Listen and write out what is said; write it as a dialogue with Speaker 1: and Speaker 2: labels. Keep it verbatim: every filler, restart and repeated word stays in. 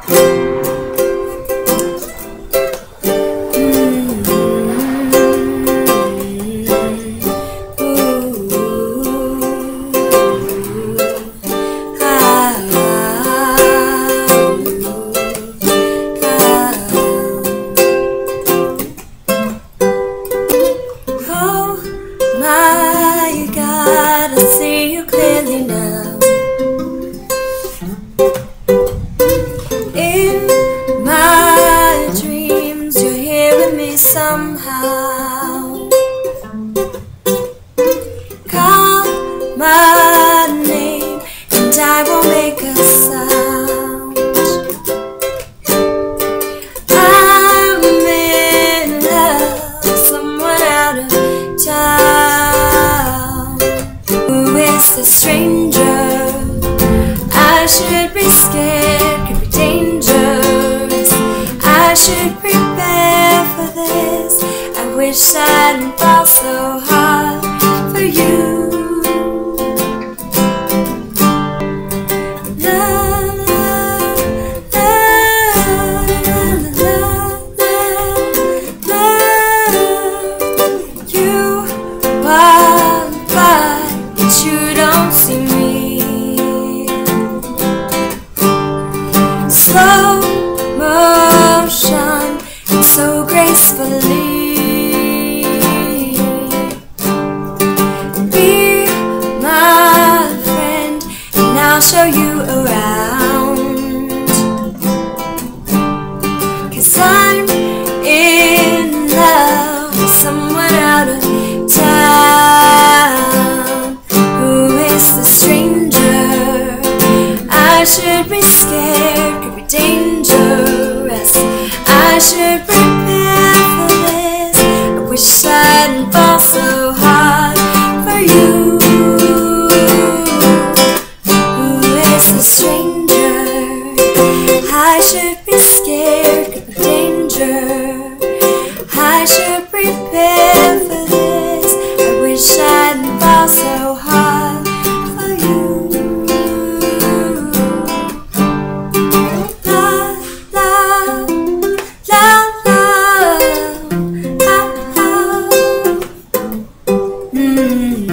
Speaker 1: My God, I see you clearly now. In my dreams, you're here with me somehow. Call my name and I won't make a sound. I'm in love with someone out of town. Who is the stranger? I should be scared, could be dangerous. I should prepare for this. I wish I didn't fall so hard for you. Slow motion and so gracefully. Be my friend and I'll show you around. 'Cause I'm in love with someone out of town. Who is the stranger? I should be scared, could be dangerous. I should prepare for this. I wish I didn't fall so hard for you. Who is the stranger? I should be scared, could be danger. I should prepare for this. I wish I didn't fall so hard for you. Mm-hmm.